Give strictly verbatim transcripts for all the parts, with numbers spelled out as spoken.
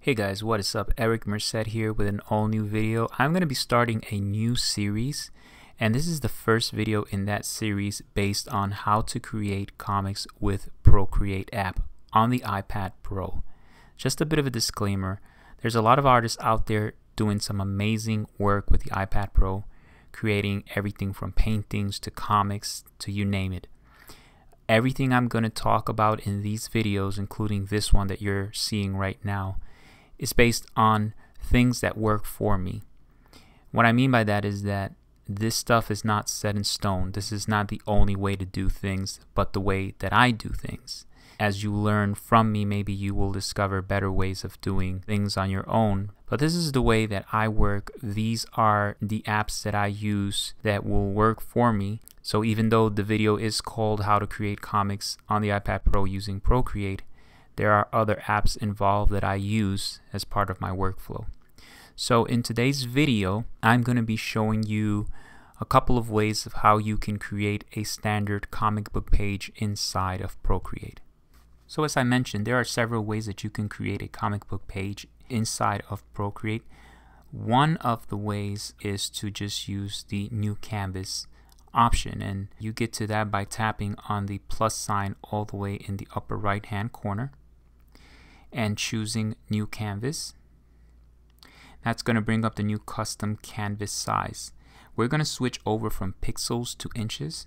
Hey guys, what is up? Eric Merced here with an all new video. I'm going to be starting a new series, and this is the first video in that series based on how to create comics with Procreate app on the iPad Pro. Just a bit of a disclaimer, there's a lot of artists out there doing some amazing work with the iPad Pro, creating everything from paintings to comics to you name it. Everything I'm going to talk about in these videos, including this one that you're seeing right now, is based on things that work for me. What I mean by that is that this stuff is not set in stone. This is not the only way to do things, but the way that I do things. As you learn from me, maybe you will discover better ways of doing things on your own. But this is the way that I work. These are the apps that I use that will work for me. So even though the video is called How to Create Comics on the iPad Pro using Procreate, there are other apps involved that I use as part of my workflow. So in today's video, I'm going to be showing you a couple of ways of how you can create a standard comic book page inside of Procreate. So as I mentioned, there are several ways that you can create a comic book page inside of Procreate. One of the ways is to just use the new canvas option, and you get to that by tapping on the plus sign all the way in the upper right hand corner and choosing new canvas. That's going to bring up the new custom canvas size. We're going to switch over from pixels to inches,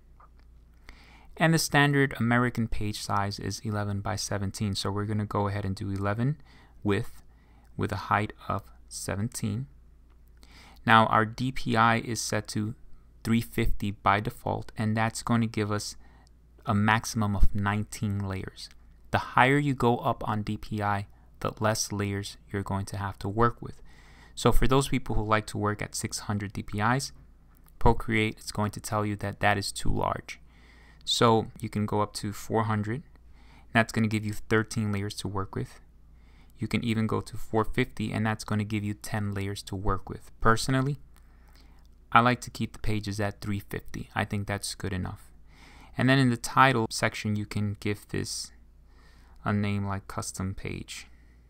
and the standard American page size is eleven by seventeen, so we're going to go ahead and do eleven width with a height of seventeen. Now our D P I is set to three fifty by default, and that's going to give us a maximum of nineteen layers. The higher you go up on D P I, the less layers you're going to have to work with. So for those people who like to work at six hundred D P Is, Procreate is going to tell you that that is too large. So you can go up to four hundred. That's going to give you thirteen layers to work with. You can even go to four fifty, and that's going to give you ten layers to work with. Personally, I like to keep the pages at three fifty. I think that's good enough. And then in the title section, you can give this a name like custom page.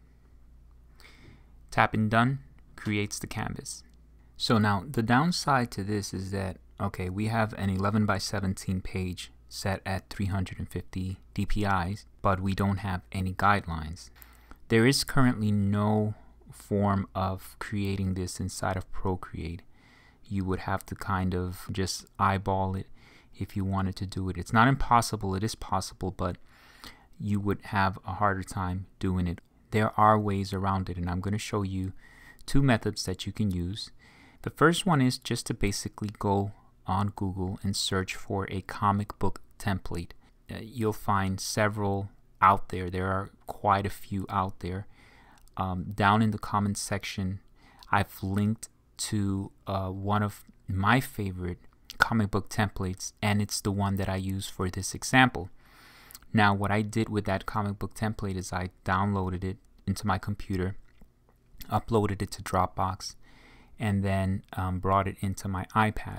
Tapping done creates the canvas. So now the downside to this is that, okay, we have an eleven by seventeen page set at three hundred fifty D P Is, but we don't have any guidelines. There is currently no form of creating this inside of Procreate. You would have to kind of just eyeball it if you wanted to do it. It's not impossible, it is possible, but you would have a harder time doing it. There are ways around it, and I'm going to show you two methods that you can use. The first one is just to basically go on Google and search for a comic book template. Uh, you'll find several out there. There are quite a few out there. Um, down in the comments section, I've linked to uh, one of my favorite comic book templates, and it's the one that I use for this example. Now what I did with that comic book template is I downloaded it into my computer, uploaded it to Dropbox, and then um, brought it into my iPad.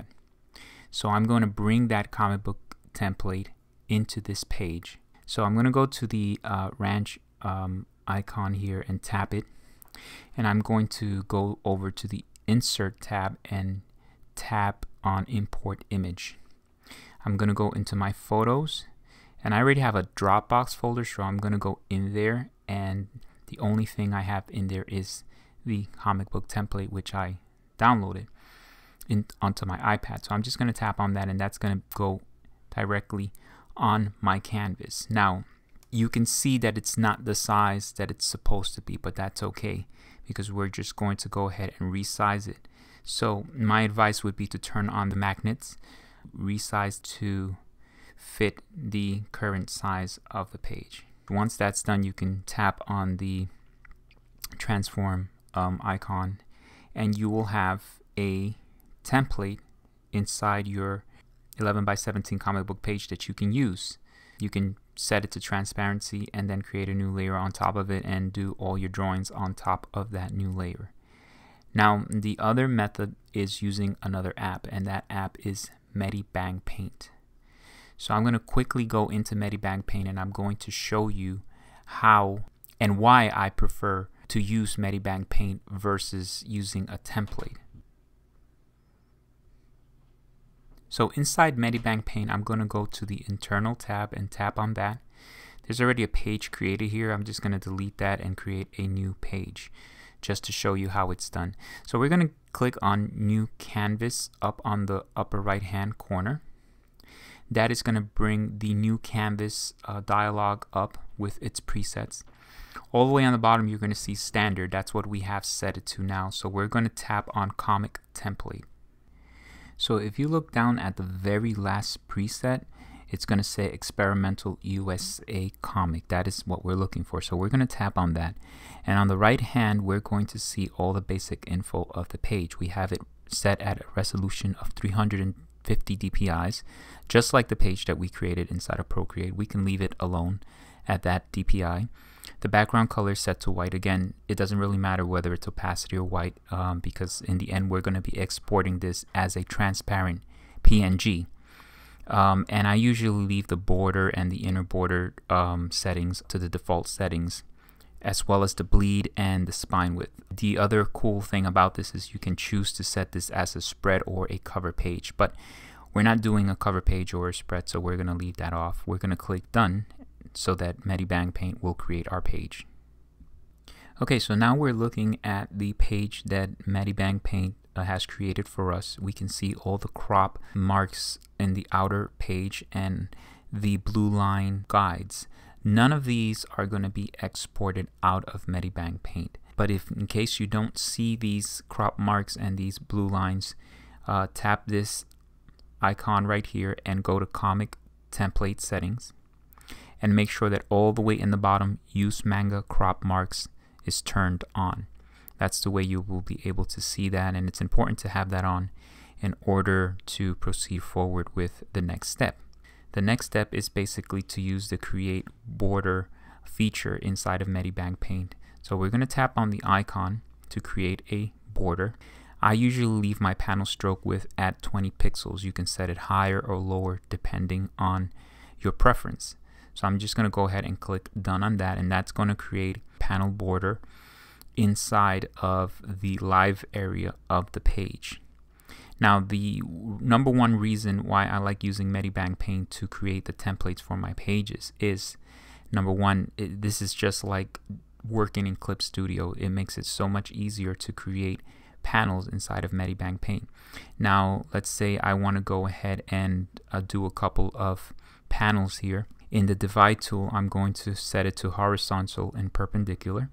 So I'm going to bring that comic book template into this page. So I'm going to go to the uh, Ranch um, icon here and tap it, and I'm going to go over to the Insert tab and tap on Import Image. I'm going to go into my photos, and I already have a Dropbox folder, so I'm going to go in there, and the only thing I have in there is the comic book template, which I downloaded in, onto my iPad. So I'm just going to tap on that, and that's going to go directly on my canvas. Now you can see that it's not the size that it's supposed to be, but that's okay, because we're just going to go ahead and resize it. So my advice would be to turn on the magnets, resize to fit the current size of the page. Once that's done, you can tap on the transform um, icon, and you will have a template inside your eleven by seventeen comic book page that you can use. You can set it to transparency and then create a new layer on top of it and do all your drawings on top of that new layer. Now the other method is using another app, and that app is Medibang Paint. So I'm going to quickly go into Medibang Paint, and I'm going to show you how and why I prefer to use Medibang Paint versus using a template. So inside Medibang Paint, I'm going to go to the internal tab and tap on that. There's already a page created here. I'm just going to delete that and create a new page just to show you how it's done. So we're going to click on New Canvas up on the upper right hand corner. That is going to bring the new canvas uh, dialog up with its presets. All the way on the bottom you're going to see standard. That's what we have set it to now. So we're going to tap on comic template. So if you look down at the very last preset, it's going to say experimental U S A comic. That is what we're looking for. So we're going to tap on that. And on the right hand, we're going to see all the basic info of the page. We have it set at a resolution of three hundred fifty D P Is, just like the page that we created inside of Procreate. We can leave it alone at that D P I. The background color is set to white. Again, it doesn't really matter whether it's opacity or white um, because in the end we're going to be exporting this as a transparent P N G. Um, and I usually leave the border and the inner border um, settings to the default settings, as well as the bleed and the spine width. The other cool thing about this is you can choose to set this as a spread or a cover page, but we're not doing a cover page or a spread, so we're going to leave that off. We're going to click done so that Medibang Paint will create our page. Okay, so now we're looking at the page that Medibang Paint uh, has created for us. We can see all the crop marks in the outer page and the blue line guides. None of these are going to be exported out of Medibang Paint. But if in case you don't see these crop marks and these blue lines, uh, tap this icon right here and go to comic template settings and make sure that all the way in the bottom use manga crop marks is turned on. That's the way you will be able to see that, and it's important to have that on in order to proceed forward with the next step. The next step is basically to use the create border feature inside of Medibang Paint. So we're going to tap on the icon to create a border. I usually leave my panel stroke width at twenty pixels. You can set it higher or lower depending on your preference. So I'm just going to go ahead and click done on that, and that's going to create panel border inside of the live area of the page. Now, the number one reason why I like using Medibang Paint to create the templates for my pages is, number one, it, this is just like working in Clip Studio. It makes it so much easier to create panels inside of Medibang Paint. Now, let's say I want to go ahead and uh, do a couple of panels here. In the divide tool, I'm going to set it to horizontal and perpendicular.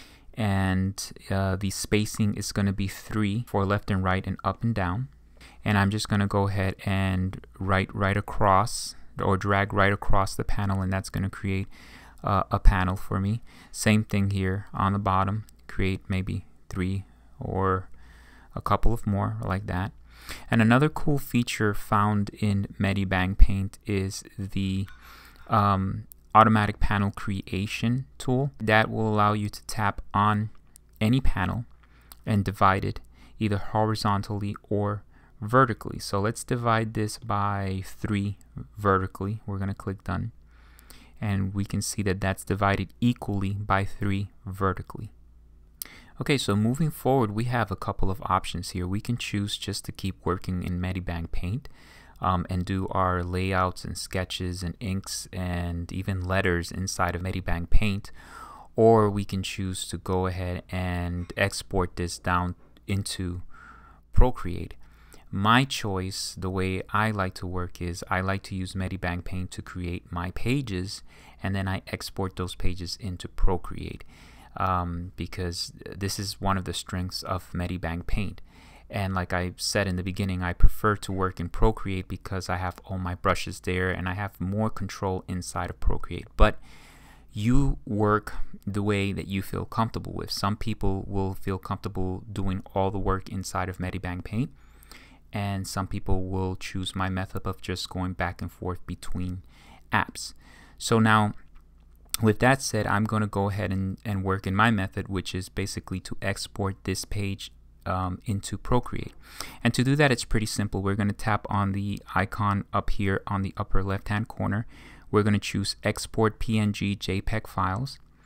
And uh, the spacing is going to be three for left and right and up and down. And I'm just going to go ahead and write right across or drag right across the panel, and that's going to create uh, a panel for me. Same thing here on the bottom, create maybe three or a couple of more like that. And another cool feature found in Medibang Paint is the um, automatic panel creation tool that will allow you to tap on any panel and divide it either horizontally or vertically. So let's divide this by three vertically. We're going to click done, and we can see that that's divided equally by three vertically. Okay, so moving forward, we have a couple of options here. We can choose just to keep working in Medibang Paint Um, and do our layouts and sketches and inks and even letters inside of Medibang Paint, or we can choose to go ahead and export this down into Procreate. My choice, the way I like to work, is I like to use Medibang Paint to create my pages, and then I export those pages into Procreate um, because this is one of the strengths of Medibang Paint. And like I said in the beginning, I prefer to work in Procreate because I have all my brushes there and I have more control inside of Procreate. But you work the way that you feel comfortable with. Some people will feel comfortable doing all the work inside of Medibang Paint, and some people will choose my method of just going back and forth between apps. So now, with that said, I'm going to go ahead and, and work in my method, which is basically to export this page Um, into Procreate. And to do that, it's pretty simple. We're going to tap on the icon up here on the upper left hand corner. We're going to choose export P N G JPEG files,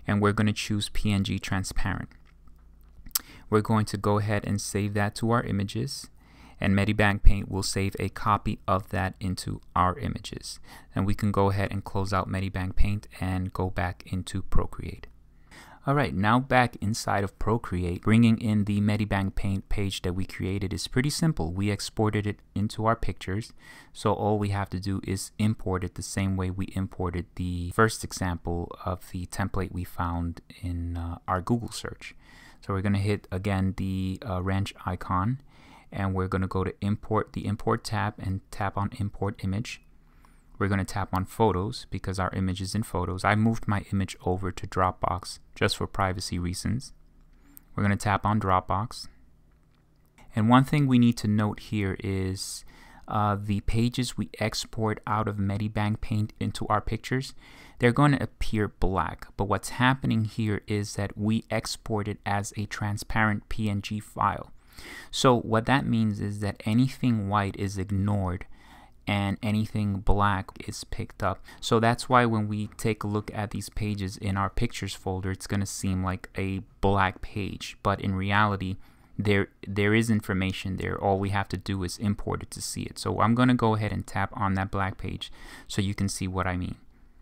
and we're going to choose P N G transparent. We're going to go ahead and save that to our images, and Medibank Paint will save a copy of that into our images. And we can go ahead and close out Medibank Paint and go back into Procreate. Alright, now back inside of Procreate, bringing in the Medibank Paint page that we created is pretty simple. We exported it into our pictures, so all we have to do is import it the same way we imported the first example of the template we found in uh, our Google search. So we're going to hit again the uh, wrench icon, and we're going to go to import the import tab and tap on import image. We're going to tap on photos because our image is in photos. I moved my image over to Dropbox just for privacy reasons. We're going to tap on Dropbox. And one thing we need to note here is uh, the pages we export out of Medibank Paint into our pictures, they're going to appear black. But what's happening here is that we export it as a transparent P N G file. So what that means is that anything white is ignored and anything black is picked up. So that's why when we take a look at these pages in our pictures folder, it's going to seem like a black page, but in reality there there is information there. All we have to do is import it to see it. So I'm going to go ahead and tap on that black page so you can see what I mean.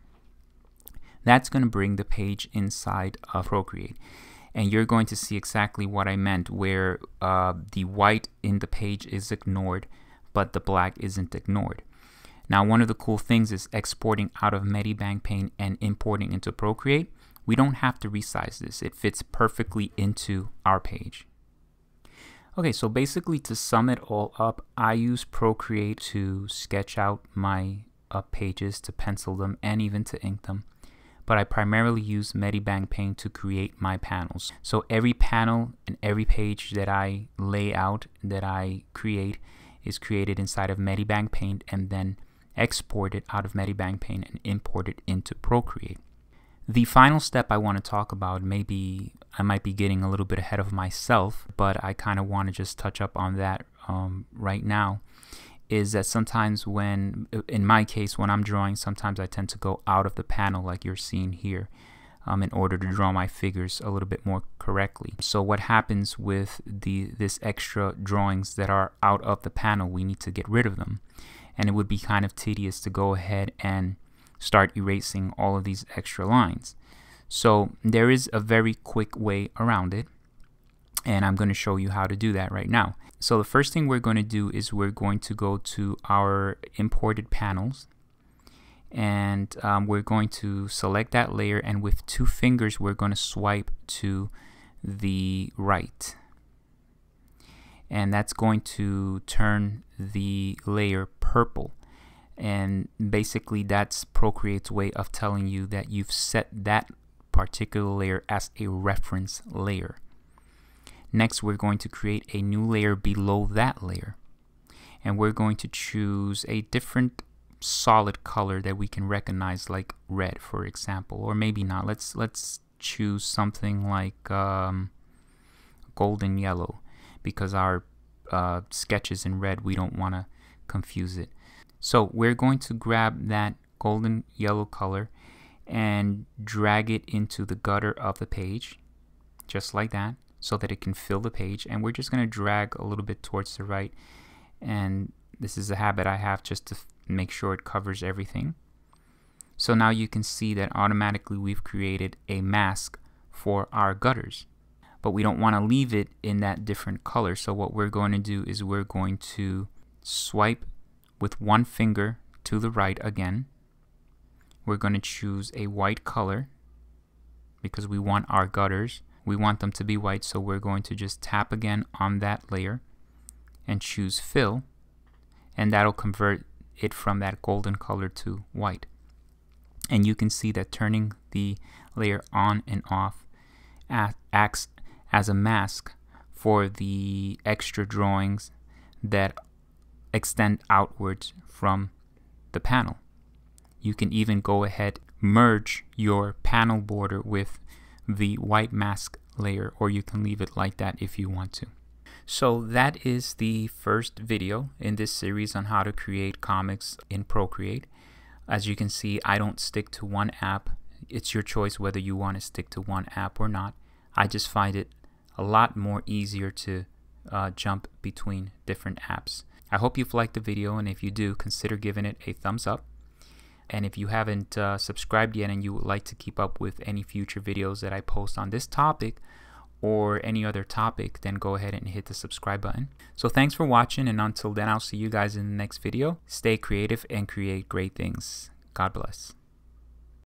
That's going to bring the page inside of Procreate, and you're going to see exactly what I meant, where uh, the white in the page is ignored but the black isn't ignored. Now, one of the cool things is exporting out of Medibank Paint and importing into Procreate. We don't have to resize this. It fits perfectly into our page. Okay, so basically to sum it all up, I use Procreate to sketch out my uh, pages, to pencil them, and even to ink them. But I primarily use Medibank Paint to create my panels. So every panel and every page that I lay out, that I create, is created inside of Medibank Paint and then exported out of Medibank Paint and imported into Procreate. The final step I want to talk about, maybe I might be getting a little bit ahead of myself, but I kind of want to just touch up on that um, right now, is that sometimes when, in my case, when I'm drawing, sometimes I tend to go out of the panel like you're seeing here. Um, in order to draw my figures a little bit more correctly. So what happens with the this extra drawings that are out of the panel, we need to get rid of them. And it would be kind of tedious to go ahead and start erasing all of these extra lines. So there is a very quick way around it, and I'm going to show you how to do that right now. So the first thing we're going to do is we're going to go to our imported panels, and um, we're going to select that layer, and with two fingers we're going to swipe to the right, and that's going to turn the layer purple. And basically that's Procreate's way of telling you that you've set that particular layer as a reference layer. Next, we're going to create a new layer below that layer, and we're going to choose a different solid color that we can recognize, like red, for example, or maybe not. Let's let's choose something like um, golden yellow, because our uh, sketch is in red. We don't want to confuse it. So we're going to grab that golden yellow color and drag it into the gutter of the page, just like that, so that it can fill the page. And we're just going to drag a little bit towards the right, and this is a habit I have just to make sure it covers everything. So now you can see that automatically we've created a mask for our gutters, but we don't want to leave it in that different color. So what we're going to do is we're going to swipe with one finger to the right again. We're going to choose a white color because we want our gutters, we want them to be white, so we're going to just tap again on that layer and choose fill, and that'll convert it from that golden color to white. And you can see that turning the layer on and off acts as a mask for the extra drawings that extend outwards from the panel. You can even go ahead, merge your panel border with the white mask layer, or you can leave it like that if you want to. So that is the first video in this series on how to create comics in Procreate. As you can see, I don't stick to one app. It's your choice whether you want to stick to one app or not. I just find it a lot more easier to uh, jump between different apps. I hope you've liked the video, and if you do, consider giving it a thumbs up. And if you haven't uh, subscribed yet and you would like to keep up with any future videos that I post on this topic or any other topic, then go ahead and hit the subscribe button. So thanks for watching, and until then, I'll see you guys in the next video. Stay creative and create great things. God bless.